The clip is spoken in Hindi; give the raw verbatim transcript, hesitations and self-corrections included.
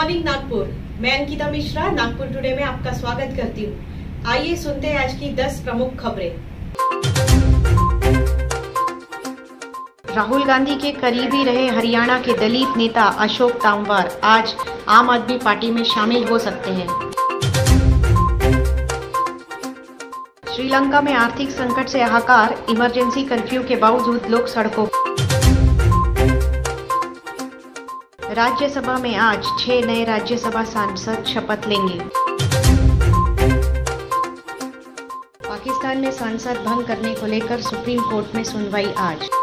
मॉर्निंग नागपुर। मैं अंकिता मिश्रा नागपुर टुडे में आपका स्वागत करती हूँ। आइए सुनते हैं आज की दस प्रमुख खबरें। राहुल गांधी के करीबी रहे हरियाणा के दलित नेता अशोक तंवर आज आम आदमी पार्टी में शामिल हो सकते हैं। श्रीलंका में आर्थिक संकट से हाहाकार, इमरजेंसी कर्फ्यू के बावजूद लोग सड़कों। राज्यसभा में आज छह नए राज्यसभा सांसद शपथ लेंगे। पाकिस्तान में संसद भंग करने को लेकर सुप्रीम कोर्ट में सुनवाई आज।